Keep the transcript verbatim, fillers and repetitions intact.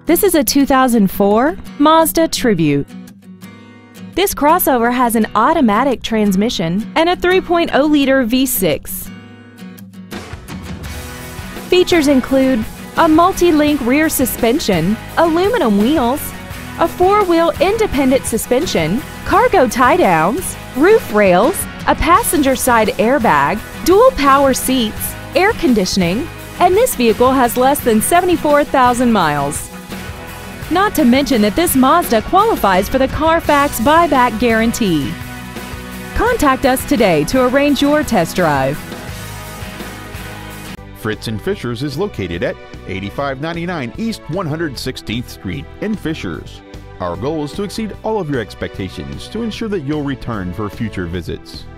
This is a two thousand four Mazda Tribute. This crossover has an automatic transmission and a three point oh liter V six. Features include a multi-link rear suspension, aluminum wheels, a four-wheel independent suspension, cargo tie-downs, roof rails, a passenger side airbag, dual power seats, air conditioning, and this vehicle has less than seventy-four thousand miles. Not to mention that this Mazda qualifies for the Carfax buyback guarantee. Contact us today to arrange your test drive. Fritz and Fishers is located at eighty-five ninety-nine East one hundred sixteenth Street in Fishers. Our goal is to exceed all of your expectations to ensure that you'll return for future visits.